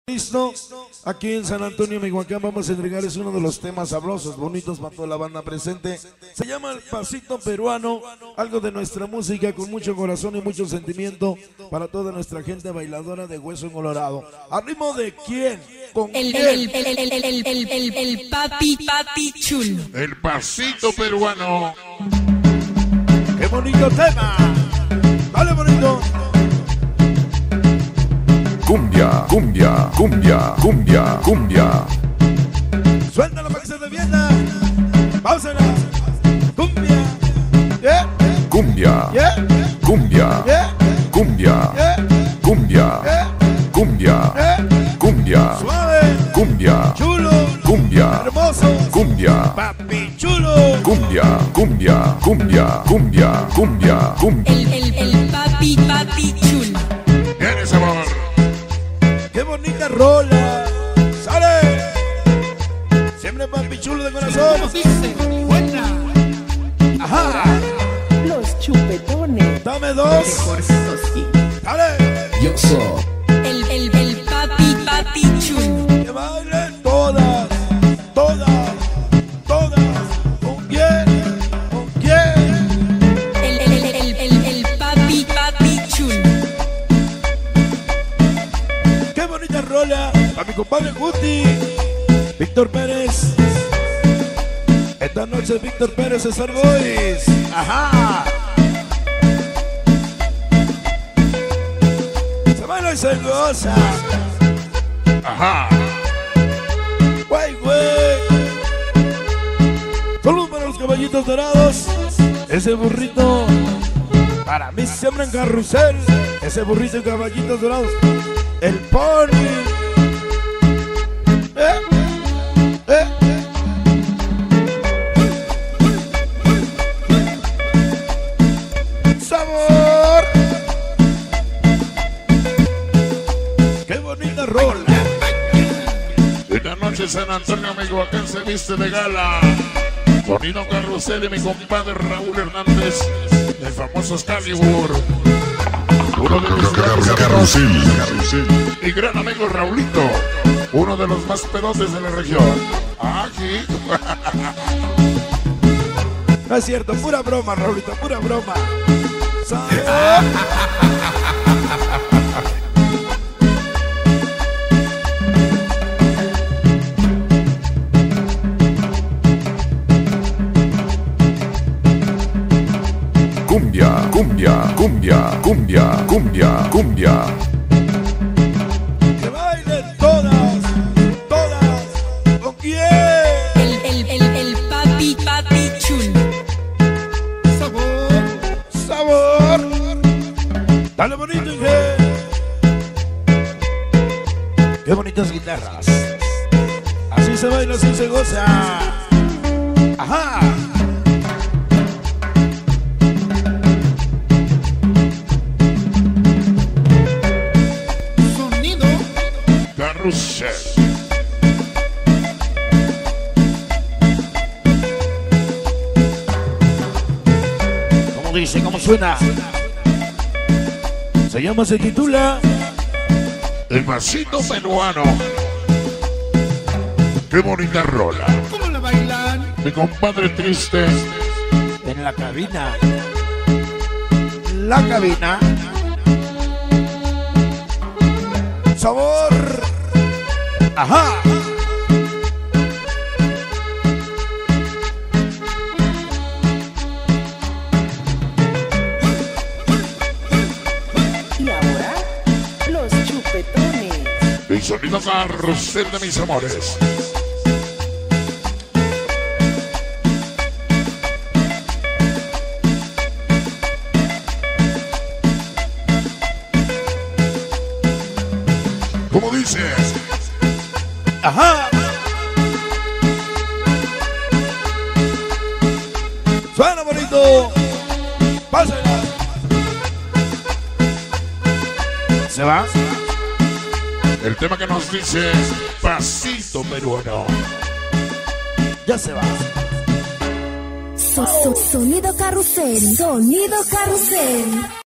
Listo, aquí en San Antonio, Michoacán, vamos a entregarles uno de los temas sabrosos, bonitos para toda la banda presente. Se llama El Pasito Peruano, algo de nuestra música con mucho corazón y mucho sentimiento para toda nuestra gente bailadora de Hueso Colorado. ¿A ritmo de quién? ¿Con quién? El papi chulo. El Pasito Peruano. ¡Qué bonito tema! ¡Dale, bonito! Cumbia, cumbia, cumbia, cumbia, cumbia. Suéltala para que se defienda. Páusala. Cumbia. Yeah. Cumbia, Yeah. cumbia, Yeah. cumbia, Yeah. cumbia, Yeah. cumbia, Yeah. cumbia, Suave. cumbia, Chulo. cumbia, Hermoso. cumbia, Papi chulo. cumbia, cumbia, cumbia, cumbia, cumbia, cumbia. El papi chulo. Tiene sabor. ¡Qué bonita rola! ¡Sale! Siempre papi chulo de corazón. Buena. ¡Ajá! Los chupetones. Dame dos. ¡Sale! Yo soy El papi chulo. Que bailen todas. Todas. Todas. ¿Con quién? ¿Con quién? El papi chulo. ¡Qué bonita rola! A mi compadre Guti. Víctor Pérez. Esta noche Víctor Pérez es Boys. ¡Ajá! Se baila y se goza. Ajá. ¡Güey, güey! Saludos para los caballitos dorados. Ese burrito. Para mí siempre en carrusel. Ese burrito y caballitos dorados. El pony. Eh. Sabor. Qué bonita rola. Esta noche San Antonio, Michoacán se viste de gala. Tonino Carrusel y mi compadre Raúl Hernández, de famoso Excalibur. Uno de los Carrusel. mi gran amigo Raulito, uno de los más pedotes de la región. Aquí. No es cierto, pura broma, Raulito, pura broma. Sabor. Cumbia, cumbia, cumbia, cumbia, cumbia, cumbia. Que bailen todas, todas. ¿Con quién? El papi chulo. Sabor. Dale bonito, Inge. Qué bonitas guitarras. Así se baila, así se goza. Ajá. Carrusel. ¿Cómo dice? ¿Cómo suena? Se titula El Pasito Peruano. Qué bonita rola. ¿Cómo la bailan? Mi compadre triste. En la cabina. La cabina. Sabor. Ajá. Y ahora, los chupetones. El sonido Carrusel de mis amores. ¿Cómo dices? Ajá. Suena bonito. Pásala. ¿Se va? El tema que nos dice Pasito Peruano. Ya se va. Sonido carrusel. Sonido carrusel.